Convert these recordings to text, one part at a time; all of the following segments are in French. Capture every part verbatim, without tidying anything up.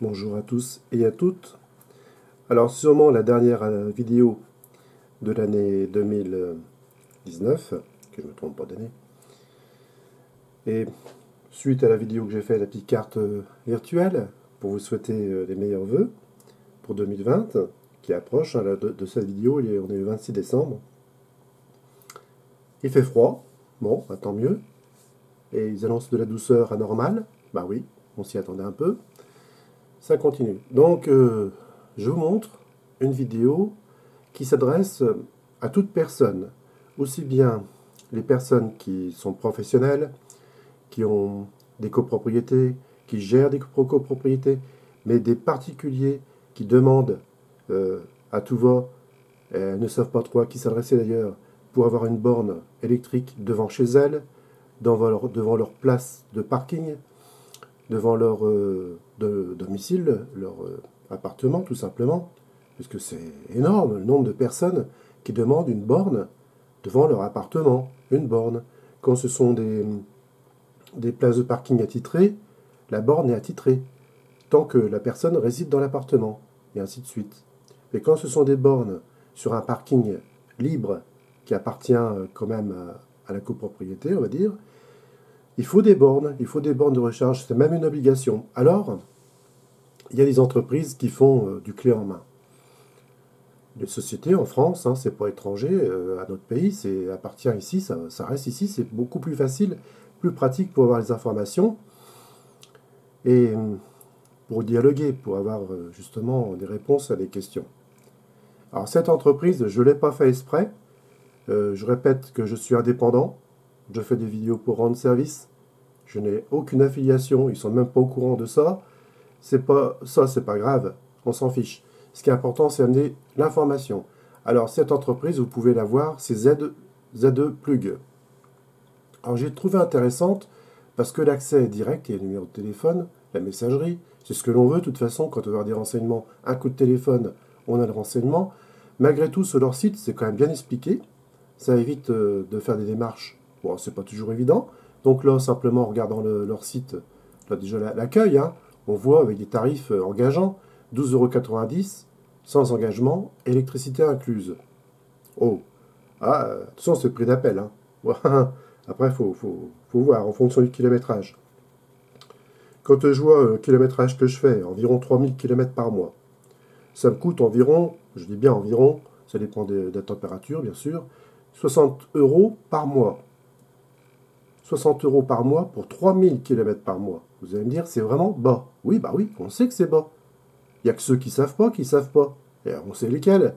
Bonjour à tous et à toutes. Alors sûrement la dernière euh, vidéo de l'année deux mille dix-neuf, que je ne me trompe pas d'année. Et suite à la vidéo que j'ai fait, la petite carte euh, virtuelle, pour vous souhaiter euh, les meilleurs vœux pour deux mille vingt, qui approche hein, de, de cette vidéo, il est, on est le vingt-six décembre. Il fait froid, bon, bah, tant mieux. Et ils annoncent de la douceur anormale, bah oui, on s'y attendait un peu. Ça continue. Donc, euh, je vous montre une vidéo qui s'adresse à toute personne, aussi bien les personnes qui sont professionnelles, qui ont des copropriétés, qui gèrent des copropriétés, mais des particuliers qui demandent euh, à tout va, euh, ne savent pas trop à qui s'adresser d'ailleurs, pour avoir une borne électrique devant chez elles, devant leur, devant leur place de parking, devant leur euh, de, domicile, leur euh, appartement tout simplement, puisque c'est énorme le nombre de personnes qui demandent une borne devant leur appartement, une borne. Quand ce sont des, des places de parking attitrées, la borne est attitrée, tant que la personne réside dans l'appartement, et ainsi de suite. Mais quand ce sont des bornes sur un parking libre, qui appartient quand même à, à la copropriété, on va dire, il faut des bornes, il faut des bornes de recharge, c'est même une obligation. Alors, il y a des entreprises qui font euh, du clé en main. Les sociétés en France, hein, c'est pas étranger, euh, à notre pays, c'est appartient ici, ça, ça reste ici, c'est beaucoup plus facile, plus pratique pour avoir les informations et pour dialoguer, pour avoir euh, justement des réponses à des questions. Alors cette entreprise, je ne l'ai pas fait exprès, euh, je répète que je suis indépendant, je fais des vidéos pour rendre service, je n'ai aucune affiliation, ils sont même pas au courant de ça, c'est pas ça, c'est pas grave, on s'en fiche. Ce qui est important, c'est amener l'information. Alors, cette entreprise, vous pouvez la voir, c'est Z, Z2Plug. Alors, j'ai trouvé intéressante parce que l'accès est direct, il y a le numéro de téléphone, la messagerie, c'est ce que l'on veut. De toute façon, quand on veut avoir des renseignements, un coup de téléphone, on a le renseignement. Malgré tout, sur leur site, c'est quand même bien expliqué. Ça évite euh, de faire des démarches. Bon, c'est pas toujours évident. Donc là, simplement en regardant le, leur site, là déjà l'accueil, hein, on voit avec des tarifs euh, engageants. douze euros quatre-vingt-dix, sans engagement, électricité incluse. Oh, ah, attention, c'est le prix d'appel. Hein. Après, il faut, faut, faut voir en fonction du kilométrage. Quand je vois le kilométrage que je fais, environ trois mille kilomètres par mois, ça me coûte environ, je dis bien environ, ça dépend de, de la température, bien sûr, soixante euros par mois. soixante euros par mois pour trois mille kilomètres par mois. Vous allez me dire, c'est vraiment bas. Oui, bah oui, on sait que c'est bas. Il n'y a que ceux qui ne savent pas qui ne savent pas. Et on sait lesquels.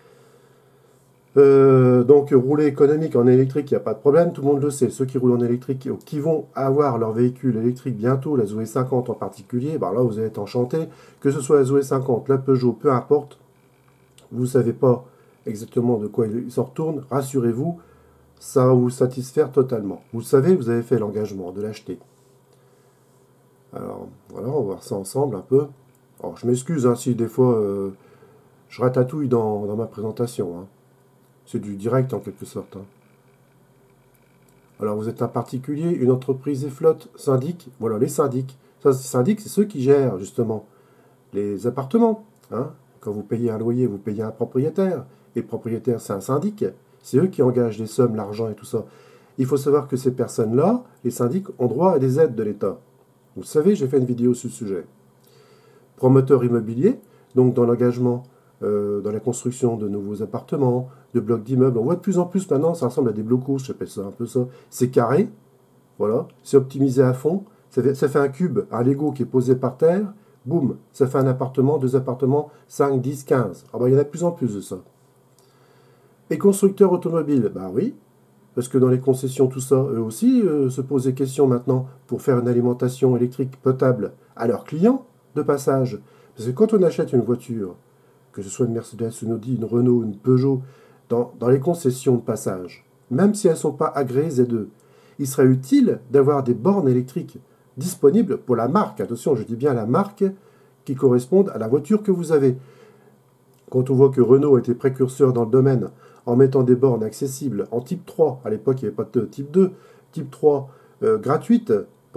Euh, donc, rouler économique en électrique, il n'y a pas de problème. Tout le monde le sait. Ceux qui roulent en électrique, qui vont avoir leur véhicule électrique bientôt, la Zoé cinquante en particulier, bah là, vous allez être enchanté. Que ce soit la Zoé cinquante, la Peugeot, peu importe, vous ne savez pas exactement de quoi il s'en retourne. Rassurez-vous, ça va vous satisfaire totalement. Vous le savez, vous avez fait l'engagement de l'acheter. Alors, voilà, on va voir ça ensemble un peu. Alors, je m'excuse hein, si des fois euh, je ratatouille dans, dans ma présentation. Hein. C'est du direct en quelque sorte. Hein. Alors vous êtes un particulier, une entreprise et flotte, syndic. Voilà, les syndics. Ça, syndic, c'est ceux qui gèrent justement les appartements. Hein. Quand vous payez un loyer, vous payez un propriétaire. Et le propriétaire, c'est un syndic. C'est eux qui engagent les sommes, l'argent et tout ça. Il faut savoir que ces personnes-là, les syndics, ont droit à des aides de l'État. Vous savez, j'ai fait une vidéo sur ce sujet. Promoteur immobilier, donc dans l'engagement, euh, dans la construction de nouveaux appartements, de blocs d'immeubles. On voit de plus en plus maintenant, ça ressemble à des blocos, j'appelle ça un peu ça. C'est carré, voilà, c'est optimisé à fond, ça fait, ça fait un cube, un Lego qui est posé par terre, boum, ça fait un appartement, deux appartements, cinq, dix, quinze. Ah bah il y en a de plus en plus de ça. Et constructeurs automobiles, bah oui, parce que dans les concessions, tout ça, eux aussi euh, se posent des questions maintenant pour faire une alimentation électrique potable à leurs clients. De passage. Parce que quand on achète une voiture, que ce soit une Mercedes, une Audi, une Renault, une Peugeot, dans, dans les concessions de passage, même si elles ne sont pas agréées Z deux, il serait utile d'avoir des bornes électriques disponibles pour la marque. Attention, je dis bien la marque qui correspondent à la voiture que vous avez. Quand on voit que Renault a été précurseur dans le domaine en mettant des bornes accessibles en type trois, à l'époque il n'y avait pas de type deux, type trois euh, gratuite,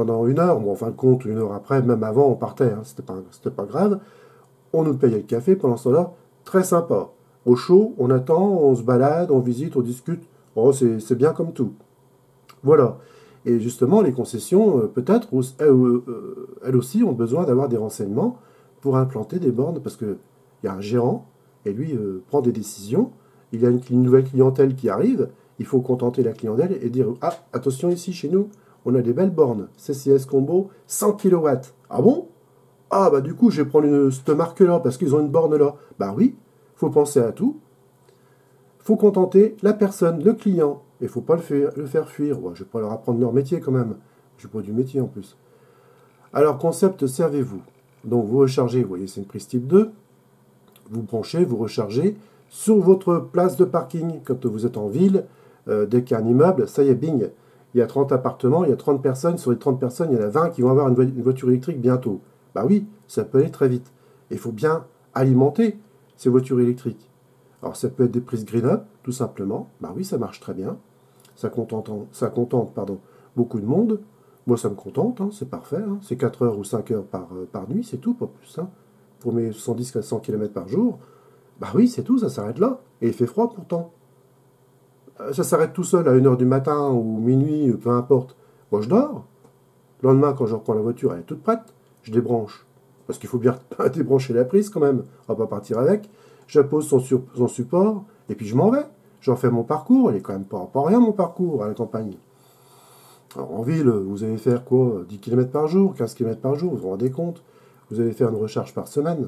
pendant une heure, bon, en fin de compte, une heure après, même avant, on partait, hein, c'était pas, c'était pas grave. On nous payait le café pendant ce temps-là, très sympa. Au chaud, on attend, on se balade, on visite, on discute. Oh, c'est bien comme tout. Voilà. Et justement, les concessions, euh, peut-être, elles, euh, elles aussi ont besoin d'avoir des renseignements pour implanter des bornes, parce qu'il y a un gérant, et lui euh, prend des décisions. Il y a une, une nouvelle clientèle qui arrive, il faut contenter la clientèle et dire « Ah, attention ici, chez nous, on a des belles bornes, C C S Combo, cent kilowatts. Ah bon? Ah bah du coup, je vais prendre une, cette marque-là, parce qu'ils ont une borne là. Bah oui, il faut penser à tout. Il faut contenter la personne, le client. Il ne faut pas le faire, le faire fuir. Bon, je ne vais pas leur apprendre leur métier quand même. Je n'ai pas du métier en plus. Alors, concept, servez-vous. Donc, vous rechargez, vous voyez, c'est une prise type deux. Vous branchez, vous rechargez sur votre place de parking. Quand vous êtes en ville, euh, dès qu'il y a un immeuble, ça y est, bing. Il y a trente appartements, il y a trente personnes. Sur les trente personnes, il y en a vingt qui vont avoir une, vo une voiture électrique bientôt. Bah oui, ça peut aller très vite. Il faut bien alimenter ces voitures électriques. Alors, ça peut être des prises green-up, tout simplement. Bah oui, ça marche très bien. Ça contente, ça contente pardon, beaucoup de monde. Moi, ça me contente, hein, c'est parfait. Hein. C'est quatre heures ou cinq heures par, euh, par nuit, c'est tout, pas plus. Hein. Pour mes soixante-dix à cent kilomètres par jour, bah oui, c'est tout, ça s'arrête là. Et il fait froid pourtant. Euh, ça s'arrête tout seul à une heure du matin ou minuit, peu importe. Moi, je dors. Le lendemain, quand je reprends la voiture, elle est toute prête. Je débranche. Parce qu'il faut bien débrancher la prise quand même. On va pas partir avec. J'appose son, son support et puis je m'en vais. J'en fais mon parcours, il est quand même pas, pas rien mon parcours à la campagne. Alors, en ville, vous allez faire quoi? dix kilomètres par jour, quinze kilomètres par jour, vous vous rendez compte? Vous allez faire une recharge par semaine.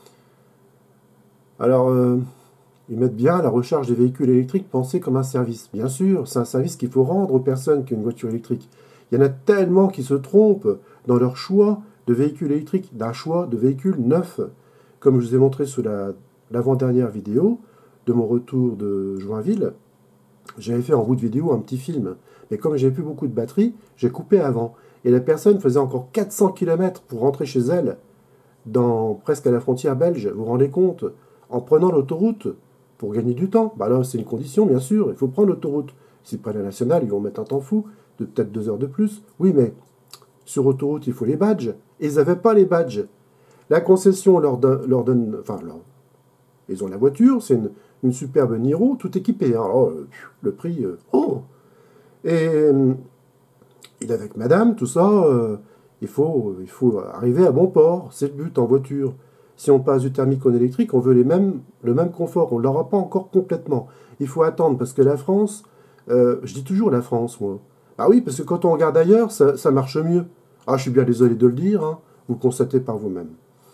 Alors, euh, ils mettent bien la recharge des véhicules électriques pensée comme un service. Bien sûr, c'est un service qu'il faut rendre aux personnes qui ont une voiture électrique. Il y en a tellement qui se trompent dans leur choix de véhicules électriques, d'un choix de véhicules neufs. Comme je vous ai montré sur la, l'avant-dernière vidéo, de mon retour de Joinville, j'avais fait en bout de vidéo un petit film. Mais comme j'avais plus beaucoup de batterie, j'ai coupé avant. Et la personne faisait encore quatre cents kilomètres pour rentrer chez elle, dans, presque à la frontière belge. Vous vous rendez compte? En prenant l'autoroute, pour gagner du temps. Bah là, c'est une condition, bien sûr. Il faut prendre l'autoroute. S'ils prennent la nationale, ils vont mettre un temps fou, de peut-être deux heures de plus. Oui, mais sur autoroute, il faut les badges. Et ils n'avaient pas les badges. La concession leur donne... Leur donne enfin, leur, ils ont la voiture, c'est une... une superbe Niro, tout équipé. Hein. Alors, euh, le prix, euh, oh! Et euh, il est avec madame, tout ça, euh, il, faut, il faut arriver à bon port. C'est le but en voiture. Si on passe du thermique au électrique, on veut les mêmes, le même confort. On ne l'aura pas encore complètement. Il faut attendre, parce que la France, euh, je dis toujours la France, moi. Bah oui, parce que quand on regarde ailleurs, ça, ça marche mieux. Ah, je suis bien désolé de le dire, hein, vous le constatez par vous-même.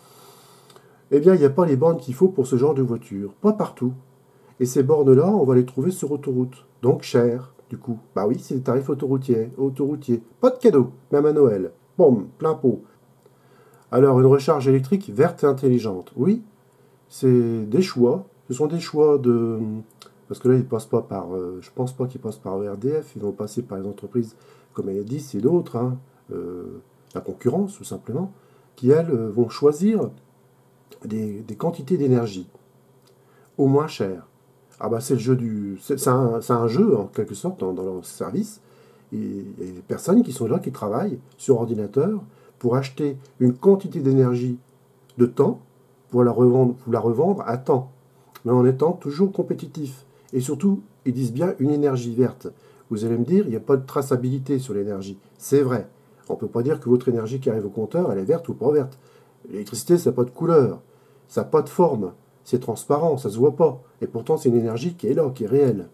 Eh bien, il n'y a pas les bornes qu'il faut pour ce genre de voiture. Pas partout. Et ces bornes-là, on va les trouver sur autoroute. Donc cher, du coup. Bah oui, c'est des tarifs autoroutiers. autoroutiers. Pas de cadeau, même à Noël. Boum, plein pot. Alors, une recharge électrique verte et intelligente. Oui, c'est des choix. Ce sont des choix de... Parce que là, ils ne passent pas par... Euh, je pense pas qu'ils passent par E R D F. Ils vont passer par les entreprises comme Enedis et d'autres. Hein, euh, la concurrence, tout simplement. Qui, elles, vont choisir des, des quantités d'énergie. Au moins cher. Ah bah c'est le jeu du... C'est un, un jeu, en quelque sorte, dans, dans leur service. Et il y a des personnes qui sont là, qui travaillent sur ordinateur pour acheter une quantité d'énergie de temps pour la, revendre, pour la revendre à temps, mais en étant toujours compétitif. Et surtout, ils disent bien une énergie verte. Vous allez me dire, il n'y a pas de traçabilité sur l'énergie. C'est vrai. On ne peut pas dire que votre énergie qui arrive au compteur, elle est verte ou pas verte. L'électricité, ça n'a pas de couleur, ça n'a pas de forme. C'est transparent, ça ne se voit pas. Et pourtant, c'est une énergie qui est là, qui est réelle.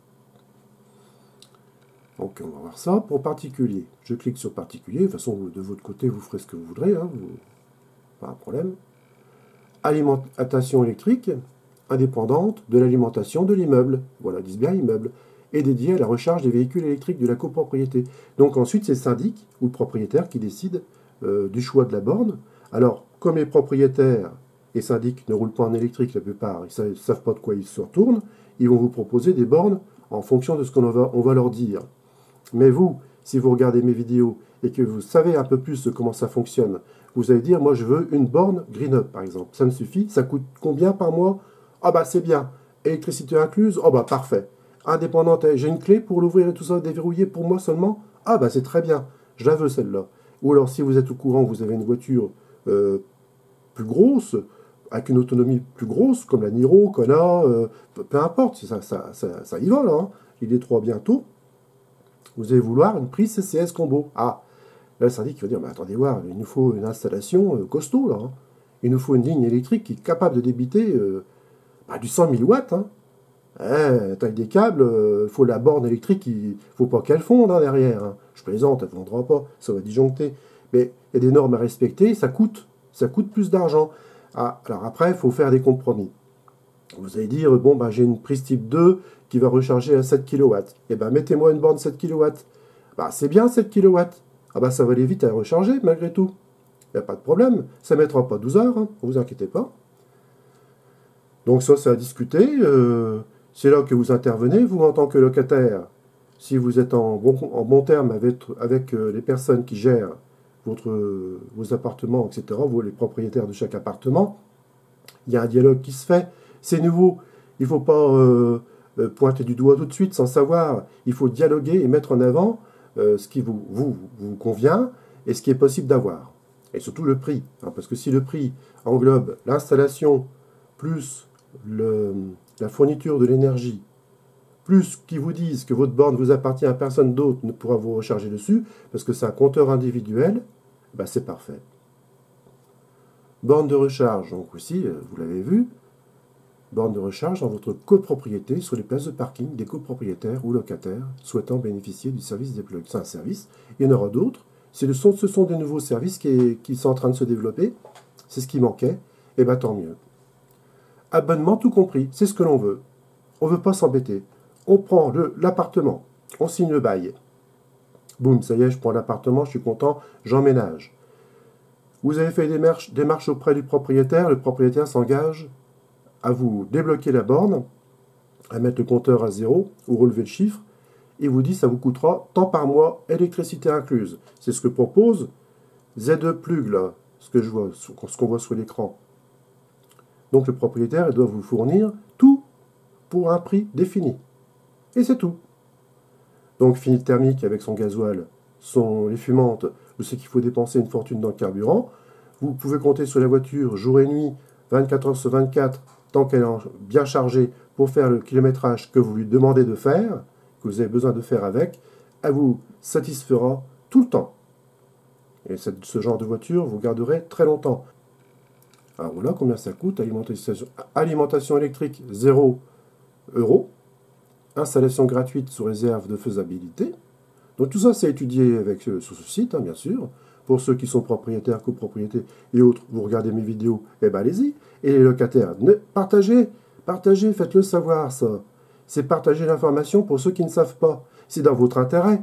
Donc, on va voir ça pour particulier. Je clique sur particulier. De toute façon, de votre côté, vous ferez ce que vous voudrez. Hein, vous... Pas un problème. Alimentation électrique indépendante de l'alimentation de l'immeuble. Voilà, disent bien immeuble. Et dédiée à la recharge des véhicules électriques de la copropriété. Donc ensuite, c'est le syndic ou le propriétaire qui décide euh, du choix de la borne. Alors, comme les propriétaires et syndics ne roulent pas en électrique la plupart, ils ne savent pas de quoi ils se retournent, ils vont vous proposer des bornes en fonction de ce qu'on va, on va leur dire. Mais vous, si vous regardez mes vidéos et que vous savez un peu plus comment ça fonctionne, vous allez dire, moi je veux une borne Green Up par exemple. Ça me suffit, ça coûte combien par mois? Ah bah c'est bien. Électricité incluse? Oh bah parfait. Indépendante, j'ai une clé pour l'ouvrir et tout ça, déverrouiller pour moi seulement? Ah bah c'est très bien. je la veux celle-là. Ou alors si vous êtes au courant, vous avez une voiture euh, plus grosse, avec une autonomie plus grosse, comme la Niro, Kona, euh, peu, peu importe, ça, ça, ça, ça y va là, hein. Il est trois bientôt. Vous allez vouloir une prise C C S combo. Ah, là le syndic va dire, mais attendez voir, il nous faut une installation euh, costaud là, hein. Il nous faut une ligne électrique qui est capable de débiter euh, bah, du cent mille watts, hein. Eh, taille des câbles, il euh, faut la borne électrique, il ne faut pas qu'elle fonde hein, derrière. Hein. Je plaisante, elle ne fondra pas, ça va disjoncter. Mais il y a des normes à respecter, ça coûte, ça coûte plus d'argent. Ah, alors après, il faut faire des compromis. Vous allez dire, bon, ben, j'ai une prise type deux qui va recharger à sept kilowatts. Eh bien, mettez-moi une borne sept kilowatts. Bah, c'est bien sept kilowatts. Ah bah, ça va aller vite à recharger, malgré tout. Il n'y a pas de problème. Ça ne mettra pas douze heures, hein, ne vous inquiétez pas. Donc ça, c'est à discuter. Euh, c'est là que vous intervenez, vous, en tant que locataire. Si vous êtes en bon, en bon terme avec, avec euh, les personnes qui gèrent votre, euh, vos appartements, et cetera, vous, les propriétaires de chaque appartement, il y a un dialogue qui se fait. C'est nouveau. Il ne faut pas euh, euh, pointer du doigt tout de suite sans savoir. Il faut dialoguer et mettre en avant euh, ce qui vous, vous, vous convient et ce qui est possible d'avoir. Et surtout le prix. Hein, parce que si le prix englobe l'installation plus le, la fourniture de l'énergie, plus qu'ils vous disent que votre borne vous appartient à personne d'autre ne pourra vous recharger dessus, parce que c'est un compteur individuel, ben c'est parfait. Borne de recharge, donc aussi, vous l'avez vu, borne de recharge dans votre copropriété sur les places de parking des copropriétaires ou locataires souhaitant bénéficier du service des plugs. C'est un service, il y en aura d'autres. Ce sont, ce sont des nouveaux services qui, qui sont en train de se développer, c'est ce qui manquait, et bien tant mieux. Abonnement tout compris, c'est ce que l'on veut. On ne veut pas s'embêter. On prend l'appartement, on signe le bail. Boum, ça y est, je prends l'appartement, je suis content, j'emménage. Vous avez fait des démarches, démarches auprès du propriétaire, le propriétaire s'engage à vous débloquer la borne, à mettre le compteur à zéro, ou relever le chiffre, et vous dit ça vous coûtera tant par mois, électricité incluse. C'est ce que propose Z E Plug, là, ce que je vois, ce qu'on voit sur l'écran. Donc le propriétaire doit vous fournir tout pour un prix défini. Et c'est tout. Donc fini thermique avec son gasoil, son, les fumantes, vous savez qu'il faut dépenser une fortune dans le carburant. Vous pouvez compter sur la voiture jour et nuit, vingt-quatre heures sur vingt-quatre, tant qu'elle est bien chargée pour faire le kilométrage que vous lui demandez de faire, que vous avez besoin de faire avec, elle vous satisfera tout le temps. Et cette, ce genre de voiture, vous garderez très longtemps. Alors voilà combien ça coûte, alimentation, alimentation électrique zéro euros, installation gratuite sous réserve de faisabilité. Donc tout ça c'est étudié avec, euh, sur ce site, hein, bien sûr. Pour ceux qui sont propriétaires, copropriétés et autres, vous regardez mes vidéos, eh ben allez-y. Et les locataires, ne, partagez, partagez, faites-le savoir ça. C'est partager l'information pour ceux qui ne savent pas. C'est dans votre intérêt.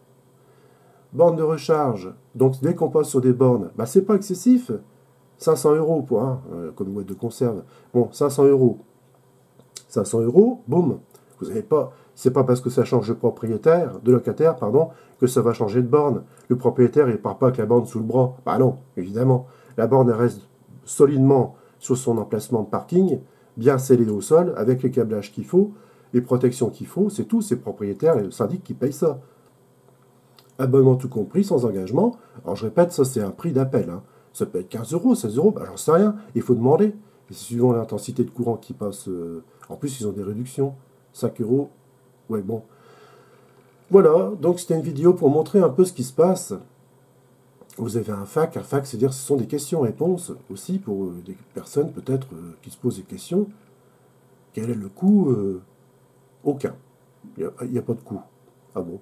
Borne de recharge. Donc dès qu'on passe sur des bornes, bah, c'est pas excessif. cinq cents euros pour un, euh, comme une boîte de conserve. Bon, cinq cents euros. cinq cents euros, boum. Vous n'avez pas, c'est pas parce que ça change de propriétaire, de locataire, pardon, que ça va changer de borne. Le propriétaire, il part pas avec la borne sous le bras. Bah non, évidemment. La borne, elle reste solidement sur son emplacement de parking, bien scellée au sol, avec les câblages qu'il faut, les protections qu'il faut. C'est tout, c'est le propriétaire et le syndic qui paye ça. Abonnement tout compris, sans engagement. Alors je répète, ça c'est un prix d'appel, hein. Ça peut être quinze euros, seize euros, ben, j'en sais rien. Il faut demander. Et c'est suivant l'intensité de courant qui passe. Euh... En plus, ils ont des réductions. cinq euros. Ouais, bon. Voilà, donc c'était une vidéo pour montrer un peu ce qui se passe. Vous avez un fac. Un fac, c'est-à-dire ce sont des questions-réponses aussi pour euh, des personnes peut-être euh, qui se posent des questions. Quel est le coût euh... Aucun. Il n'y a, a pas de coût. Ah bon?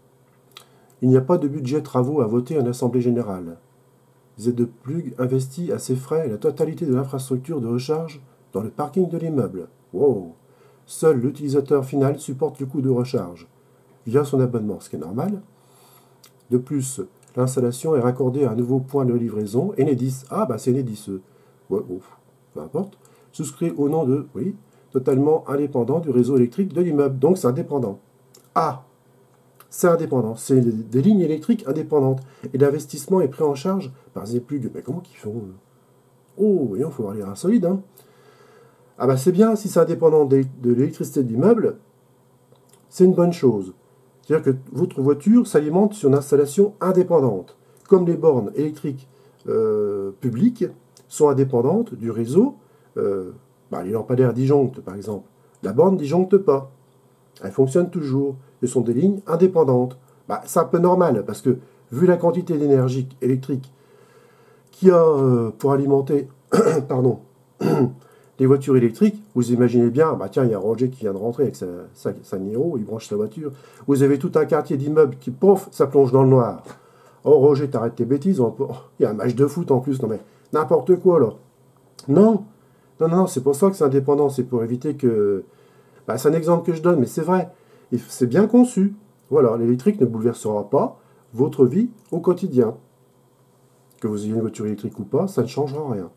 Il n'y a pas de budget travaux à voter en Assemblée Générale. Z E Plug investit à ses frais la totalité de l'infrastructure de recharge dans le parking de l'immeuble. Wow. Seul l'utilisateur final supporte le coût de recharge via son abonnement, ce qui est normal. De plus, l'installation est raccordée à un nouveau point de livraison, Enedis. Ah, bah c'est Enedis. Ouais, oh, peu importe. Souscrit au nom de, oui, totalement indépendant du réseau électrique de l'immeuble. Donc c'est indépendant. Ah, c'est indépendant. C'est des lignes électriques indépendantes. Et l'investissement est pris en charge par Z E Plug. Mais comment qu'ils font? Oh, voyons, il faut avoir l'air insolide, hein. Ah bah c'est bien, si c'est indépendant de l'électricité de l'immeuble, c'est une bonne chose. C'est-à-dire que votre voiture s'alimente sur une installation indépendante, comme les bornes électriques euh, publiques sont indépendantes du réseau. Euh, bah, les lampadaires disjonctent, par exemple. La borne ne disjoncte pas. Elle fonctionne toujours. Ce sont des lignes indépendantes. Bah, c'est un peu normal, parce que vu la quantité d'énergie électrique qu'il y a euh, pour alimenter pardon, les voitures électriques, vous imaginez bien, bah tiens, il y a Roger qui vient de rentrer avec sa, sa, sa Niro, il branche sa voiture. Vous avez tout un quartier d'immeubles qui, pouf, ça plonge dans le noir. Oh Roger, t'arrêtes tes bêtises, on peut... oh, il y a un match de foot en plus, non mais n'importe quoi là. Non, non, non, c'est pour ça que c'est indépendant, c'est pour éviter que... Bah, c'est un exemple que je donne, mais c'est vrai, c'est bien conçu. Voilà, l'électrique ne bouleversera pas votre vie au quotidien. Que vous ayez une voiture électrique ou pas, ça ne changera rien.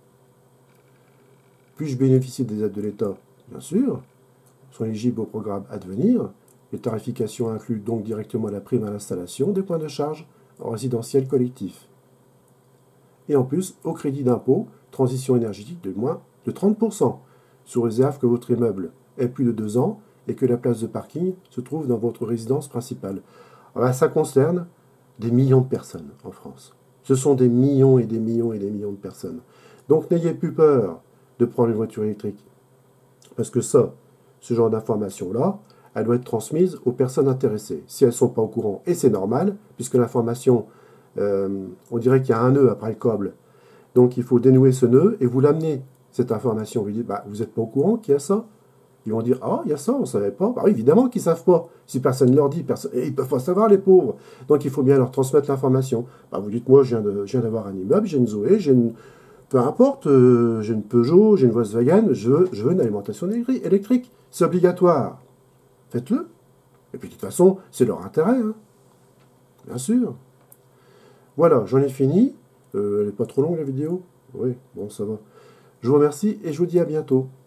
Puis-je bénéficier des aides de l'État? Bien sûr. Sont éligibles au programme à venir. Les tarifications incluent donc directement la prime à l'installation des points de charge en résidentiel collectif. Et en plus, au crédit d'impôt, transition énergétique de moins de trente pour cent, sous réserve que votre immeuble ait plus de deux ans et que la place de parking se trouve dans votre résidence principale. Alors, ça concerne des millions de personnes en France. Ce sont des millions et des millions et des millions de personnes. Donc n'ayez plus peur de prendre une voiture électrique. Parce que ça, ce genre d'information-là, elle doit être transmise aux personnes intéressées. Si elles ne sont pas au courant, et c'est normal, puisque l'information, euh, on dirait qu'il y a un nœud après le câble. Donc il faut dénouer ce nœud et vous l'amener, cette information. Vous lui dites, bah, vous n'êtes pas au courant qu'il y a ça? Ils vont dire, ah, il y a ça, on ne savait pas. Bah, évidemment qu'ils ne savent pas. Si personne ne leur dit, personne... et ils ne peuvent pas savoir, les pauvres. Donc il faut bien leur transmettre l'information. Bah, vous dites, moi, je viens d'avoir un immeuble, j'ai une Zoé, j'ai une... Peu importe, euh, j'ai une Peugeot, j'ai une Volkswagen, je veux, je veux une alimentation électrique. C'est obligatoire. Faites-le. Et puis de toute façon, c'est leur intérêt. Hein. Bien sûr. Voilà, j'en ai fini. Euh, elle n'est pas trop longue la vidéo? Oui, bon, ça va. Je vous remercie et je vous dis à bientôt.